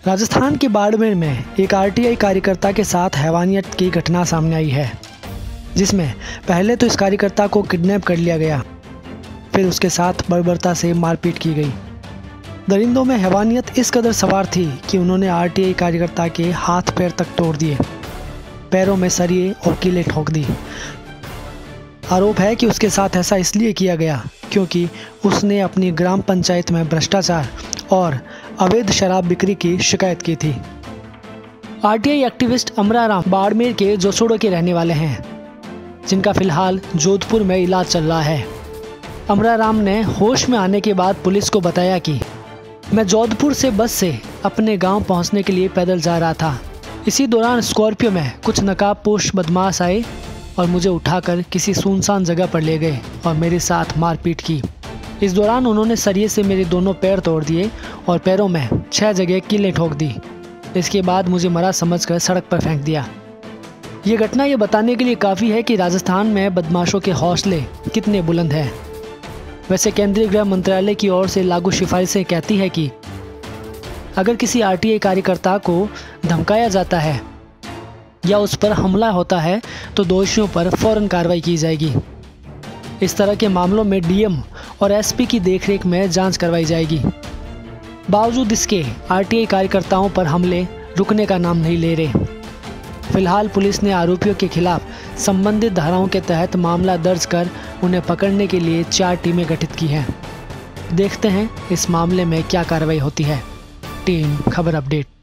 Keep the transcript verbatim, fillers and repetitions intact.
राजस्थान के बाड़मेर में एक आरटीआई कार्यकर्ता के साथ हैवानियत की घटना सामने आई है, जिसमें पहले तो इस कार्यकर्ता को किडनैप कर लिया गया, फिर उसके साथ बर्बरता से मारपीट की गई। दरिंदों में हैवानियत इस कदर सवार थी कि उन्होंने आरटीआई कार्यकर्ता के हाथ पैर तक तोड़ दिए, पैरों में सरिये और कीलें ठोक दी। आरोप है कि उसके साथ ऐसा इसलिए किया गया क्योंकि उसने अपनी ग्राम पंचायत में भ्रष्टाचार और अवैध शराब बिक्री की शिकायत की थी। आरटीआई एक्टिविस्ट अमराराम बाड़मेर के जोसोड़ो के रहने वाले हैं, जिनका फिलहाल जोधपुर में इलाज चल रहा है। अमराराम ने होश में आने के बाद पुलिस को बताया कि मैं जोधपुर से बस से अपने गांव पहुंचने के लिए पैदल जा रहा था। इसी दौरान स्कॉर्पियो में कुछ नकाबपोश बदमाश आए और मुझे उठाकर किसी सुनसान जगह पर ले गए और मेरे साथ मारपीट की। इस दौरान उन्होंने सरिये से मेरे दोनों पैर तोड़ दिए और पैरों में छह जगह कीलें ठोक दी। इसके बाद मुझे मरा समझकर सड़क पर फेंक दिया। ये घटना ये बताने के लिए काफ़ी है कि राजस्थान में बदमाशों के हौसले कितने बुलंद हैं। वैसे केंद्रीय गृह मंत्रालय की ओर से लागू सिफारिशें कहती है कि अगर किसी आरटीआई कार्यकर्ता को धमकाया जाता है या उस पर हमला होता है तो दोषियों पर फौरन कार्रवाई की जाएगी। इस तरह के मामलों में डीएम और एसपी की देखरेख में जांच करवाई जाएगी। बावजूद इसके आरटीआई कार्यकर्ताओं पर हमले रुकने का नाम नहीं ले रहे। फिलहाल पुलिस ने आरोपियों के खिलाफ संबंधित धाराओं के तहत मामला दर्ज कर उन्हें पकड़ने के लिए चार टीमें गठित की हैं। देखते हैं इस मामले में क्या कार्रवाई होती है। टीम खबर अपडेट।